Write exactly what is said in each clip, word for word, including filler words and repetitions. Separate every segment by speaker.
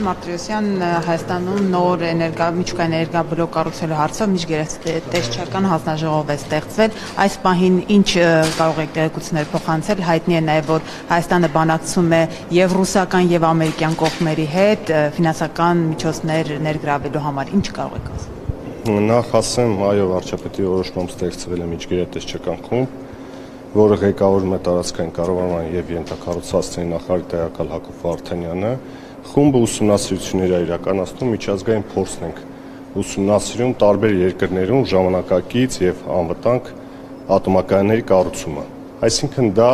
Speaker 1: Պարոն Մարտիրոսյան, Հայաստանում նոր միջուկային էներգաբլոկ կառուցելու հարցով միջգերատեսչական հանձնաժողով է ստեղծվել։ Այս պահին ինչ կարող եք տեղեկություններ փոխանցել, հայտնի է նաև, որ Հայաստանը բանակցում է եւ ռուսական եւ ամերիկյան կողմերի հետ ֆինանսական միջոցներ ներգրավելու համար։ Ինչ կարող եք ասել։
Speaker 2: Նախ ասեմ, այո, վարչապետի որոշմամբ ստեղծվել է միջգերատեսչական խումբ, որը ղեկավարում է տարածքային կառավարման եւ ենթակառուցվածքների նախարար տեղակալ Հակոբ Վարդանյանը։ Խումբը ուսումնասիրություններ է իրականացնում, միջազգային փորձն ենք ուսումնասիրում տարբեր երկրներում ժամանակակից եւ անվտանգ ատոմակայանների կառուցումը։ Այսինքն դա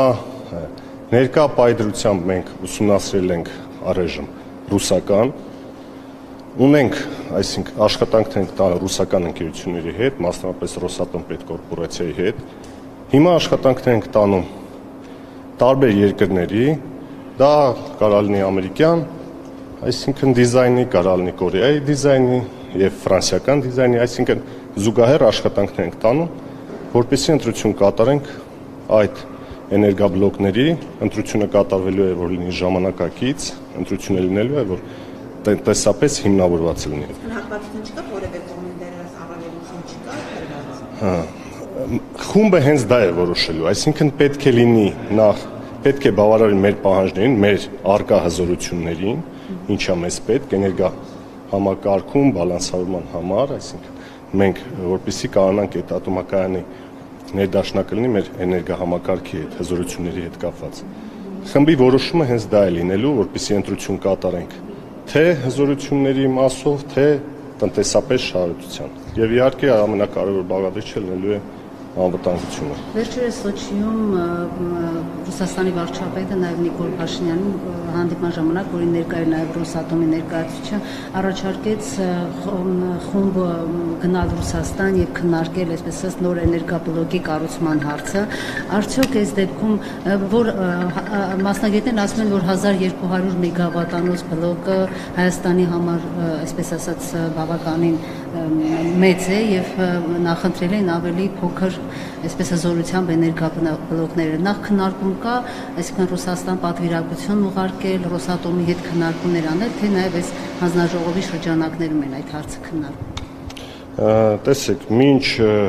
Speaker 2: ներկա պայծրությամբ մենք ուսումնասիրել ենք առայժմ ռուսական, ունենք, այսինքն աշխատանքներ ենք տալ ռուսական ընկերությունների հետ, մասնավորապես Ռոսատոմ պետկորպորացիայի հետ։ Հիմա աշխատանքներ ենք տանում տարբեր երկրների, դա կարող լինի ամերիկյան, այսինքն դիզայնի, կարող լինի կորեայի դիզայնի եւ ֆրանսիական դիզայնի, այսինքն զուգահեռ աշխատանքներ ենք տանում, որպեսզի ընտրություն կատարենք այդ էներգաբլոկների, ընտրությունը կատարվելու է, որ լինի ժամանակակից, ընտրությունը լինելու է, որ տնտեսապես հիմնավորված լինի։
Speaker 1: Հակվածություն չկա, որևէ կողմի դերս առավելություն չկա։
Speaker 2: Հա Խումբը հենց դա է որոշելու, այսինքն պետք է լինի նախ, պետք է բավարարի մեր պահանջներին, մեր արկա հզորություններին, ինչա մեզ պետք էներգա համակարգում բալանսավորման համար, այսինքն մենք որպեսզի կարողանանք այդ ատոմակայանի ներդաշնակը լինի մեր էներգա համակարգի հետ, հզորությունների հետ կապված։ Խմբի որոշումը հենց դա է լինելու, որպեսզի ընտրություն կատարենք թե հզորությունների մասով, թե տնտեսապես շահարկության։ Եվ իհարկե ամենակարևոր բաղադրիչը լինելու է անվտանգությունը։
Speaker 3: Վերջերս Սոչիում Ռուսաստանի վարչապետը նաև Նիկոլ Փաշինյանին հանդիպման ժամանակ, որին ներկա էր նաև Ռոսատոմի ներկայացուցիչը, առաջարկեց խումբը գնալ Ռուսաստան եւ քննարկել, այսպես ասած, նոր էներգաբլոկի կառուցման հարցը։ Արդյոք այս դեպքում, որ մասնագետներն ասում են, որ հազար երկու հարյուր մեգավատանոց բլոկը Հայաստանի համար, այսպես ասած, բավականին մեծ է եւ նախընտրել են ավելի փոքր, այսպես հզորությամբ էներգաբլոկները։ Նախ քննարկում կա, այսինքն Ռուսաստան պատվիրակություն ուղարկել, Ռոսատոմի հետ քննարկումներ անել, թե նաեւ այս հանձնաժողովի շրջանակներում են այդ հարցը քննարկում։
Speaker 2: Տեսեք, մինչ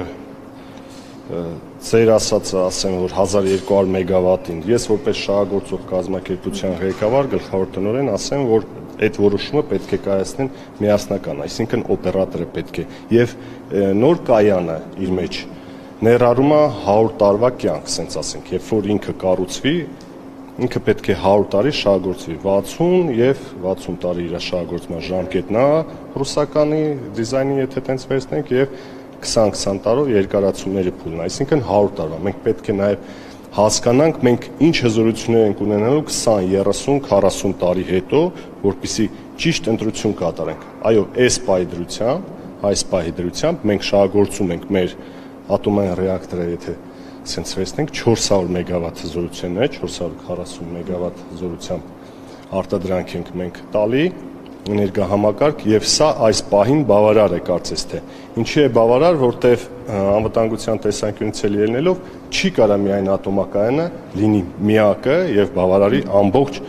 Speaker 2: ձեր ասածը ասեմ, որ հազար երկու հարյուր մեգավատին, ես որպես շահագործող կազմակերպության ղեկավար, գլխավոր տնօրեն ասեմ, որ այդ որոշումը պետք է կայացնեն միասնական, այսինքն օպերատորը պետք է եւ նոր կայանը իր մեջ ներառում է հարյուր տարվա կյանք, ասենք ասենք, երբ որ ինքը կառուցվի, ինքը պետք է հարյուր տարի շահագործվի, վաթսուն եւ վաթսուն տարի իր շահագործման ժամկետն է ռուսականի դիզայնի, եթե տենց վերցնենք, եւ քսան քսան տարով երկարացումների փուլն է, այսինքն հարյուր տարվա։ Մենք պետք է նաեւ հասկանանք մենք ինչ հզորություններ ենք ունենալու քսան, երեսուն, քառասուն տարի հետո, որպեսզի ճիշտ ընտրություն կատարենք։ Այո, այս պայծրությամբ, այս պայծրությամբ մենք շահագործում ենք մեր ատոմային ռեակտորը, եթե սենց վերցնենք չորս հարյուր մեգավատ հզորությունն է, չորս հարյուր քառասուն մեգավատ հզորությամբ արտադրանք ենք մենք տալի էներգահամակարգ եւ սա այս պահին բավարար է կարծես թե։ Ինչի է բավարար, որտեվ անվտանգության տեսանկյունից էլ ելնելով չի կարա միայն ատոմակայանը լինի միակը եւ բավարարի ամբողջ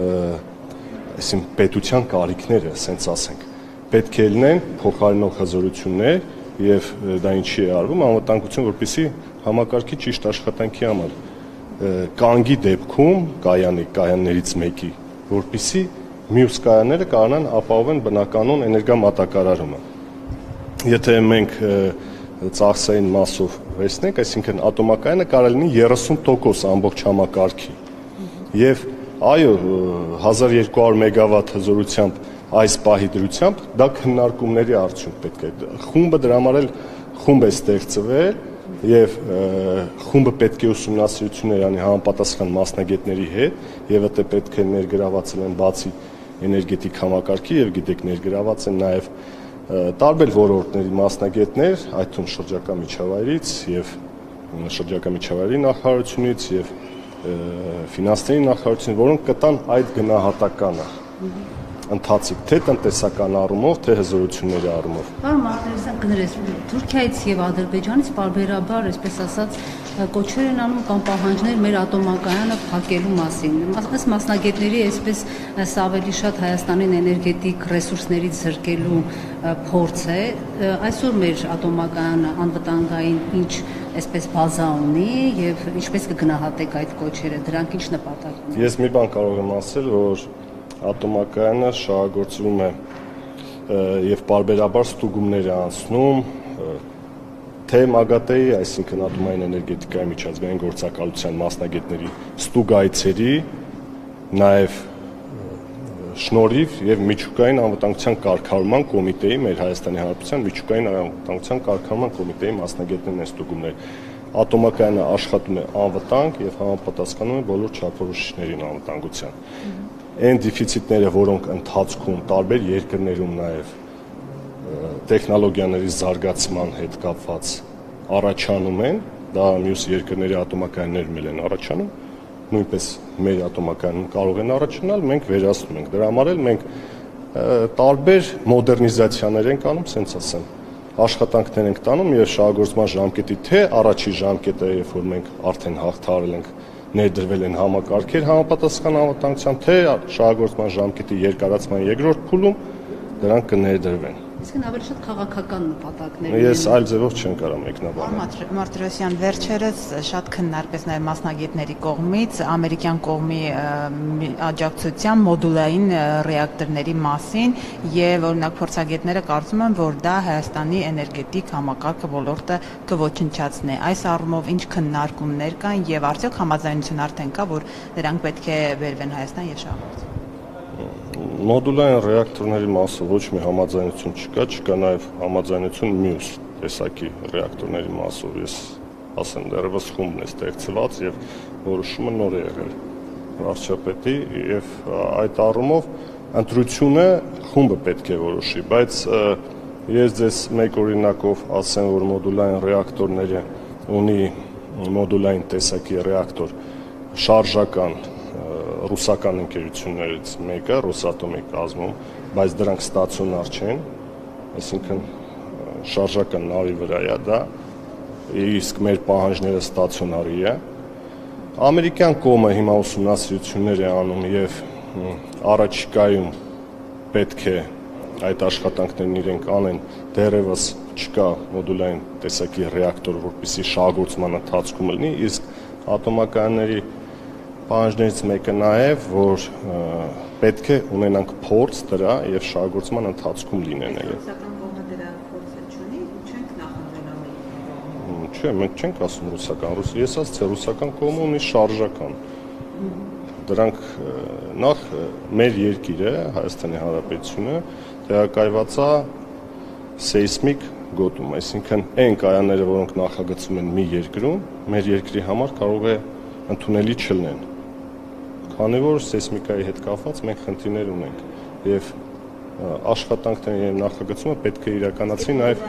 Speaker 2: այսինքն պետության կարիքները, ասենց ասենք։ Պետք է լինեն փոխարինող հզորություններ եւ դա ինչի է արվում, անվտանգություն, որպեսզի համակարգի ճիշտ աշխատանքի համար կանգի դեպքում կայանի կայաններից մեկի, որպեսզի մյուս կայանները կարողանան ապահովել բնականon էներգամատակարարումը։ Եթե մենք ծախսային մասով վերցնենք, այսինքն ատոմակայանը կարող լինի երեսուն տոկոս ամբողջ համակարգի։ Եվ այո, հազար երկու հարյուր մեգավատ հզորությամբ այս պահի դրությամբ դա քննարկումների արդյունք պետք է։ Խումբը դրա համար էլ խումբ է ստեղծվել եւ խումբը պետք է ուսումնասիրություններ անի համապատասխան մասնագետների հետ եւ դա պետք է ներգրաված լինեն բացի էներգետիկ համակարգի եւ գիտեք ներգրաված են նաեւ տարբեր ոլորտների մասնագետներ, այդ թվում շրջակա միջավայրից եւ շրջակա միջավայրի նախարարությունից եւ ֆինանսների նախարարությունից, որոնք կտան այդ գնահատականը ընթացիկ թե տնտեսական առումով, թե հզորությունների առումով։
Speaker 3: Պարոն Մարտիրոսյան, կներես, Թուրքիայից եւ Ադրբեջանից պարբերաբար, այսպես ասած, կոչեր են անում կամ պահանջներ մեր ատոմակայանը փակելու մասին։ Ըստ մասնագետների, այսպես սա ավելի շատ Հայաստանին էներգետիկ ռեսուրսներից զրկելու փորձ է։ Այսօր մեր ատոմակայանը անվտանգային ինչ այսպես բազա ունի եւ ինչպես կգնահատեք այդ կոչերը, դրանք ինչ նպատակ ունեն։
Speaker 2: Ես մի բան կարող եմ ասել, որ ատոմակայանը շահագործվում է եւ պարբերաբար ստուգումներ է անցնում թե ՄԱԳԱՏԷ-ի, այսինքն ատոմային էներգետիկայի միջազգային գործակալության մասնագետների ստուգայցերի, նաեւ շնորհիվ եւ միջուկային անվտանգության կարգավորման կոմիտեի, մեր Հայաստանի Հանրապետության միջուկային անվտանգության կարգավորման կոմիտեի մասնագետներն են ստուգումներ։ Ատոմակայանը աշխատում է անվտանգ եւ համապատասխանում է բոլոր չափորոշիչներին անվտանգության։ Այն դեֆիցիտները, որոնք ընթացքում տարբեր երկրներում նաեւ տեխնոլոգիաների զարգացման հետ կապված առաջանում են, դա մյուս երկրների ատոմակայաններում են առաջանում, նույնպես մեր ատոմակայանում կարող են առաջանալ, մենք վերացնում ենք։ Դրա համար էլ մենք տարբեր մոդեռնիզացիաներ ենք անում, ասենց ասեմ, աշխատանքներ ենք տանում եւ շահագործման ժամկետի թե առաջի ժամկետը, երբ որ մենք արդեն հաղթահարել ենք, ներդրվել են համակարգեր համապատասխան անվտանգության, թե շահագործման ժամկետի երկարացման երկրորդ փուլում դրանք կներդրվեն։
Speaker 3: Իսկ ավելի շատ քաղաքական նպատակներ։
Speaker 2: Ես այլ ձևով չեմ կարող մեկնաբանել։
Speaker 1: Մարտիրոսյան, վերջերս շատ քննարկվեց նաև մասնագետների կողմից ամերիկյան կողմի աջակցության մոդուլային ռեակտորների մասին եւ օրինակ փորձագետները կարծում են, որ դա Հայաստանի էներգետիկ համակարգը ոլորտը կոչնչացնի։ Այս առումով ինչ քննարկումներ կան եւ արդյոք համաձայնություն արդեն կա, որ դրանք պետք է բերվեն Հայաստան եւ շահագործվեն։
Speaker 2: Մոդուլային ռեակտորների մասով ոչ մի համաձայնություն չկա, չկա նաև համաձայնություն մյուս տեսակի ռեակտորների մասով։ Ես ասեմ, դեռևս խումբն է ստեղծված եւ որոշումը նոր է եղել վարչապետի եւ այդ առումով ընտրությունը խումբը պետք է որոշի, բայց ես ձեզ մեկ օրինակով ասեմ, որ մոդուլային ռեակտորները ունի մոդուլային տեսակի ռեակտոր շարժական ռուսական ընկերություններից մեկը Ռոսատոմի կազմում, բայց դրանք ստացիոնար չեն, այսինքն շարժական նավի վրա է դա, իսկ մեր պահանջները ստացիոնարի է։ Ամերիկյան կողմը հիմա ուսումնասիրություններ է անում եւ առաջիկայում պետք է այդ աշխատանքներն իրենք անեն, դեռևս չկա մոդուլային տեսակի ռեակտոր, որպեսզի շահագործման ընթացքում լինի, իսկ ատոմակայանների պահանջներից մեկը նաև, որ պետք է ունենանք փորձ դրա եւ շահագործման ընթացքում լինեն։
Speaker 1: Ռուսական կողմը դրա փորձը չունի, չենք նախընտրել ամեն։
Speaker 2: Չէ, մենք չենք ասում ռուսական, ռուս, ես ասացի ռուսական կողմը ունի շարժական։ Դրանք նախ մեր երկիրը, Հայաստանի Հանրապետությունը, տեղակայված է սեյսմիկ գոտում, այսինքն այն կայանները, որոնք նախագծվում են մի երկրում, մեր երկրի համար կարող է ընդունելի չլինեն։ Քանի որ սեյսմիկայի հետ կապված մենք խնդիրներ ունենք եւ աշխատանքները եւ նախագծումը պետք է իրականացվի նաեւ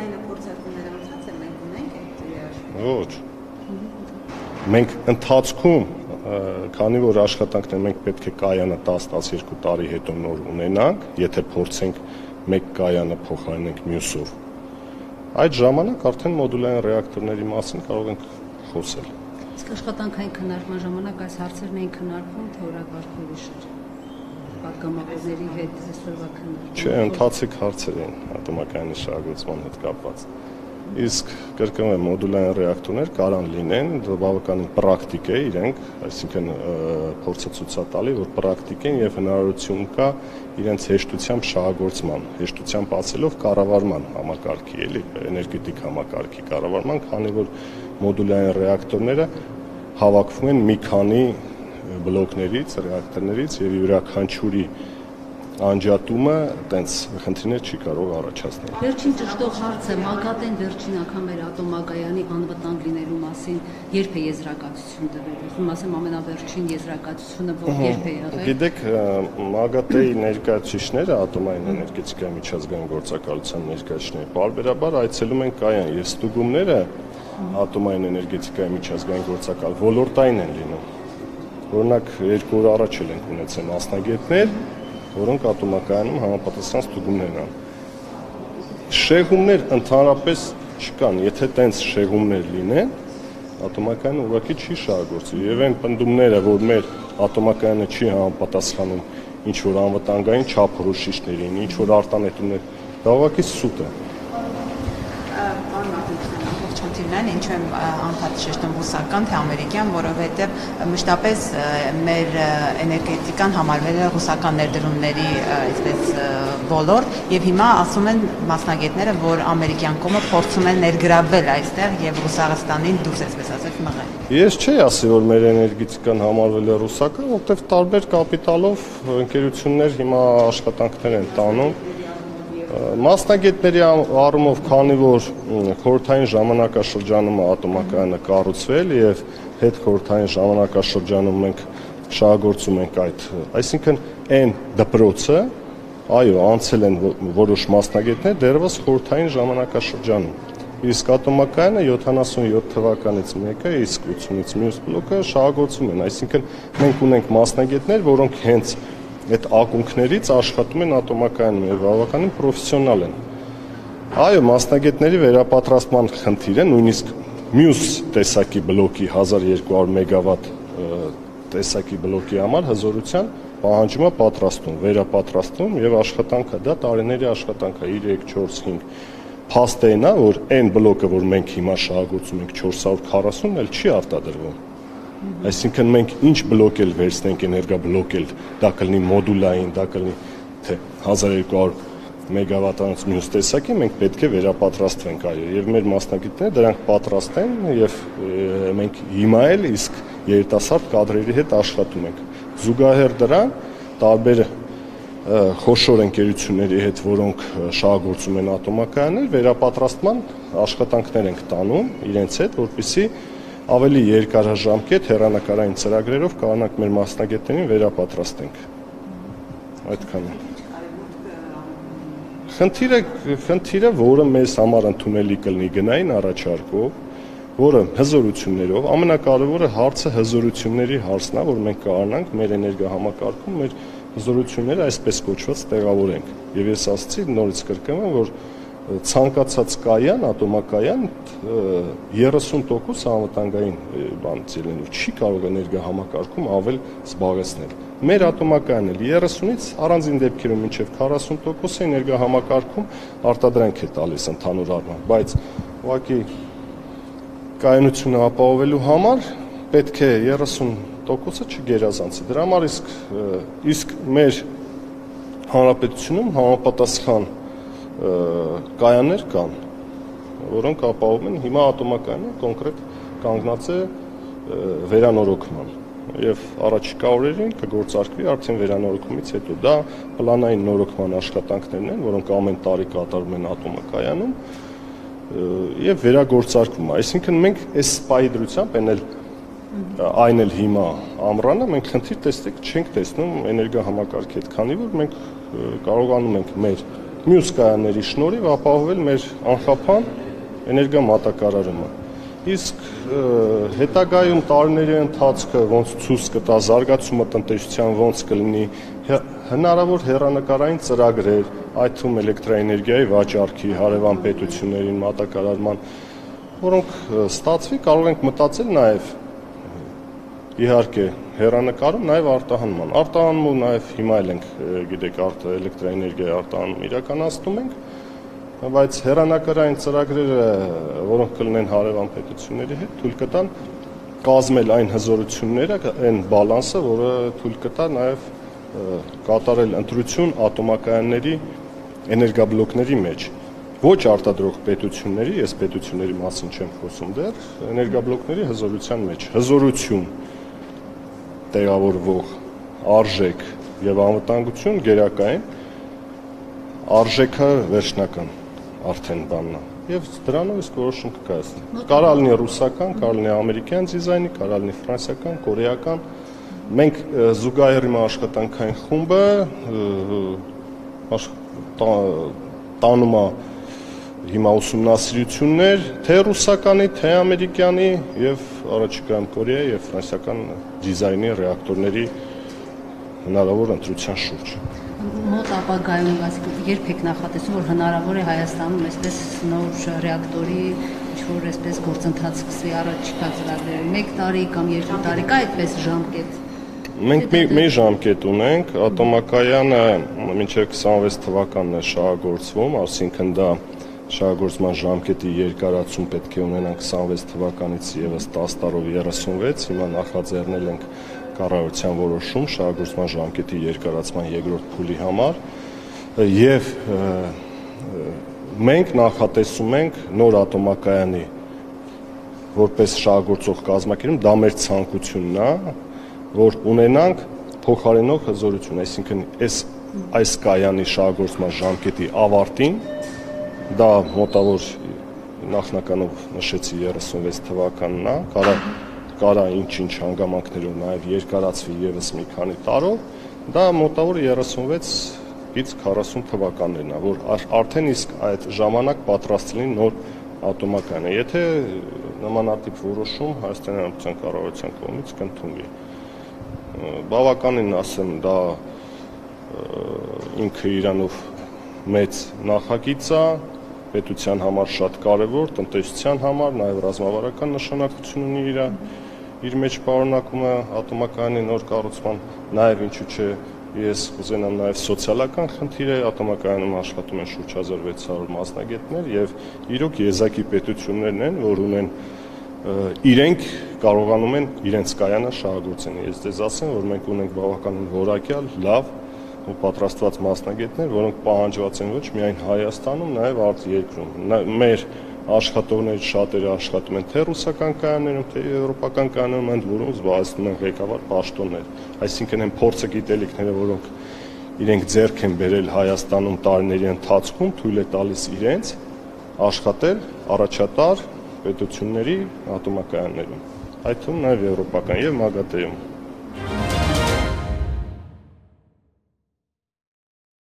Speaker 2: Ոչ։ Մենք ընթացքում, քանի որ աշխատանքները մենք պետք է կայանը դես դասերկու տարի հետո նոր ունենանք, եթե փորձենք մեկ կայանը փոխարինենք մյուսով, այդ ժամանակ արդեն մոդուլային ռեակտորների մասին կարող ենք խոսել։
Speaker 3: Իսկ աշխատանքային քննարկման ժամանակ այս հարցերն էին քննարկվում, թե օրակարգ ուրիշ էր։ Պատգամավորների հետ այսօրվա քննարկում։
Speaker 2: Չէ, ընթացիկ հարցեր են ատոմակայանի շահագործման հետ կապված։ Իսկ կրկնում եմ, մոդուլային ռեակտորներ կարան լինեն, դա բավականին պրակտիկ է իրենք, այսինքն փորձը ցույց է տալի, որ պրակտիկ են եւ հնարավորություն կա իրենց հեշտությամբ շահագործման, հեշտությամբ ասելով կառավարման համակարգի, էլի, էներգետիկ համակարգի կառավարման, քանի որ մոդուլային ռեակտորները հավաքվում են մի քանի բլոկներից, ռեակտորներից եւ յուրաքանչյուրի անջատումը տենց խնդիրներ չի կարող առաջացնել։
Speaker 3: Վերջին ճշտող հարցը ՄԱԳԱՏԷ-ն վերջին անգամ էր ատոմակայանի անվտանգ լինելու մասին երբ է եզրակացություն տվել։ Ուզում ասեմ ամենավերջին եզրակացությունը որ երբ է եղել։
Speaker 2: Գիտեք, ՄԱԳԱՏԷ-ի ներկայացուցիչները ատոմային էներգետիկայի միջազգային գործակալության ներկայացուցիչները բարբերաբար այցելում են կայան եւ ստուգումները ատոմային էներգետիկայի միջազգային գործակալ ոլորտային են լինում։ Օրինակ երկու օր առաջ էլ ենք ունեցել մասնագետներ, որոնք ատոմակայանում համապատասխան ստուգումներ են։ Շեղումներ ընդհանրապես չկան, եթե տենց շեղումներ լինեն, ատոմակայանը ուղղակի չի շահագործի եւ այն պնդումները, որ մեր ատոմակայանը չի համապատասխանում ինչ որ անվտանգային չափորոշիչներին, ինչ որ արտանետումներ, դա ուղղակի սուտ է։
Speaker 1: Չունեն ինչու եմ անդադ շեշտում ռուսական թե ամերիկյան, որովհետև մշտապես մեր էներգետիկան համարվել է ռուսական ներդրումների այսպես ոլորտ եւ հիմա ասում են մասնագետները, որ ամերիկյան կողմը փորձում են ներգրավել այստեղ եւ Ռուսաստանին դուրս այսպես ասած մղել։
Speaker 2: Ես չի ասի, որ մեր էներգետիկան համարվել է ռուսական, որովհետև տարբեր կապիտալով ընկերություններ հիմա աշխատանքներ են տանում։ Մասնագետների առումով, քանի որ խորհրդային ժամանակաշրջանում ատոմակայանը կառուցվել եւ հետ խորհրդային ժամանակաշրջանում մենք շահագործում ենք այդ, այսինքն այն դպրոցը, այո, անցել են որոշ մասնագետներ դեռևս խորհրդային ժամանակաշրջանում։ Իսկ ատոմակայանը յոթանասունյոթ թվականից մեկը, իսկ ութսունից մյուս բլոկը շահագործում են, այսինքն մենք ունենք մասնագետներ, որոնք հենց այդ ակունքներից աշխատում են ատոմակայանում եւ բավականին պրոֆեսիոնալ են։ Այո, մասնագետների վերապատրաստման խնդիրը նույնիսկ մյուս տեսակի բլոկի հազար երկու հարյուր մեգավատ տեսակի բլոկի համար հզորության պահանջում է պատրաստում, վերապատրաստում եւ աշխատանքը, դա տարիների աշխատանք է երեք, չորս, հինգ։ Փաստը այն է, որ այն բլոկը, որ մենք հիմա շահագործում ենք չորս հարյուր քառասուն, էլ չի արտադրվում։ Այսինքն մենք ինչ բլոկ էլ վերցնենք, էներգաբլոկ էլ, դա կլինի մոդուլային, դա կլինի թե հազար երկու հարյուր մեգավատանոց մյուս տեսակի, մենք պետք է վերապատրաստվենք, այո, եւ մեր մասնագետները դրանք պատրաստ են եւ մենք հիմա էլ իսկ երիտասարդ կադրերի հետ աշխատում ենք։ Զուգահեռ դրան տարբեր խոշոր ընկերությունների հետ, որոնք շահագործում են ատոմակայաններ, վերապատրաստման աշխատանքներ ենք տանում իրենց հետ, որպեսզի ավելի երկարաժամկետ հեռանկարային ծրագրերով կարողանանք մեր մասնագետներին վերապատրաստենք։ Այդքան է։ Խնդիրը, խնդիրը, որը մեզ համար ընդունելի կլինի գնային առաջարկով, որը հզորություններով, ամենակարևորը հարցը հզորությունների հարցն է, որ մենք կարողանանք մեր էներգահամակարգում մեր հզորությունները այսպես կոչված տեղավորենք։ Եվ ես ասացի, նորից կրկնում եմ, որ ցանկացած կայան, ատոմակայան երեսուն տոկոս անվտանգային բանից ելնելով չի կարող էներգահամակարգում ավել զբաղեցնել։ Մեր ատոմակայանն էլ երեսունից առանձին դեպքերում մինչև քառասուն տոկոս էներգահամակարգում արտադրանք է տալիս ընդհանուր առմամբ, բայց ուղղակի կայունությունը ապահովելու համար պետք է երեսուն տոկոսը չգերազանցի։ Դրա համար իսկ իսկ մեր հանրապետությունում համապատասխան կայաններ կան, որոնք ապահովում են հիմա ատոմակայանը կոնկրետ կանգնած է վերանորոգման եւ առաջիկա օրերին կգործարկվի արդեն վերանորոգումից հետո։ Դա պլանային նորոգման աշխատանքներն են, որոնք ամեն տարի կատարվում են ատոմակայանում եւ վերագործարկվում է։ Այսինքն մենք այս սպայի դրությամբ են էլ այն էլ հիմա ամռանը մենք խնդիր տեսեք չենք տեսնում էներգահամակարգի հետ, քանի որ մենք կարողանում ենք մեր մյուս կայանների շնորհիվ ապահովել մեր անխափան էներգամատակարարումը։ Իսկ հետագայում տարիների ընթացքը ոնց ցույց կտա, զարգացումը տնտեսության ոնց կլինի, հնարավոր հեռանկարային ծրագրեր, այդ թվում էլեկտրաէներգիայի վաճառքի, հարևան պետություններին մատակարարման, որոնք ստացվի, կարող ենք մտածել նաև իհարկե հեռանկարում նաև արտահանման։ Արտահանումը նաև հիմա էլ ենք, գիտեք, էլեկտրաէներգիայի արտահանում իրականացնում ենք, բայց հեռանկարային ծրագրերը, որոնք կլինեն հարևան պետությունների հետ, թույլ կտան կազմել այն հզորությունները, այն բալանսը, որը թույլ կտա նաև կատարել ընտրություն ատոմակայանների էներգաբլոկների մեջ։ Ոչ արտադրող պետությունների, ես պետությունների մասին չեմ խոսում դեռ, էներգաբլոկների հզորության մեջ։ Հզորություն տեղավորվող արժեք եւ անվտանգություն գերակային, արժեքը վերջնական արդեն բանն է եւ դրանով իսկ որոշում կկայացնի։ Կարա լինի ռուսական, կարա լինի ամերիկյան դիզայնի, կարա լինի ֆրանսիական, կորեական։ Մենք զուգահեռ իմ աշխատանքային խումբը տանում է հիմա ուսումնասիրություններ թե ռուսականի, թե ամերիկյանի եւ առաջիկայում Կորեայի եւ ֆրանսիական դիզայնի ռեակտորների հնարավոր ընտրության շուրջ։
Speaker 3: Մոտ ապագայում, այսինքն երբ եք նախատեսում, որ հնարավոր է Հայաստանում այսպես նոր ռեակտորի ինչ-որ այսպես գործընթաց սկսվի առաջիկա ծրագրերում, մեկ տարի կամ երկու տարի, կա այդպես ժամկետ։
Speaker 2: Մենք մի ժամկետ ունենք, ատոմակայանը մինչև քսանվեց թվականն է շահագործվում, այսինքն դա շահագործման ժամկետի երկարացում պետք է ունենանք քսանվեց թվականից ևս տասը տարով երեսունվեց, հիմա նախաձեռնել ենք կառավարության որոշում շահագործման ժամկետի երկարացման երկրորդ փուլի համար եւ մենք նախատեսում ենք նոր ատոմակայանի որպես շահագործող կազմակերպում, դա մեր ցանկությունն է, որ ունենանք փոխարինող հզորություն, այսինքն այս այս կայանի շահագործման ժամկետի ավարտին, դա մոտավոր նախնականով նշեցի երեսունվեց թվականն է, կարա կարա ինչ-ինչ հանգամանքներով նաև երկարացվի ևս մի քանի տարով, դա մոտավոր երեսունվեցից քառասուն թվականներն է, որ արդեն իսկ այդ ժամանակ պատրաստ լինի նոր ատոմակայանը, եթե նմանատիպ որոշում Հայաստանի Հանրապետության կառավարության կողմից կընդունվի։ Բավականին ասեմ, դա ինքը իրանով մեծ նախագիծ է, պետության համար շատ կարևոր, տնտեսության համար, նաև ռազմավարական նշանակություն ունի իր իր մեջ պարունակում է ատոմակայանի նոր կառուցման, նաև ինչու՞ չէ, ես կուզենամ նաև սոցիալական խնդիր է, ատոմակայանում աշխատում են շուրջ հազար վեց հարյուր մասնագետներ եւ իրոք եզակի պետություններն են, որ ունեն իրենք կարողանում են իրենց կայանը շահագործեն։ Ես ձեզ ասեմ, որ մենք ունենք բավականին որակյալ, լավ ու պատրաստված մասնագետներ, որոնք պահանջված են ոչ միայն Հայաստանում, նաև արտերկրում։ Մեր աշխատողներից շատերը աշխատում են թե ռուսական կայաններում, թե եվրոպական կայաններում, ընդ որում զբաղեցնում են ղեկավար պաշտոններ։ Այսինքն այն փորձը գիտելիքները, որոնք իրենք ձեռք են բերել Հայաստանում տարիների ընթացքում, թույլ է տալիս իրենց աշխատել առաջատար պետությունների ատոմակայաններում, այդ թվում նաև եվրոպական եւ ՄԱԳԱՏԵ-ում։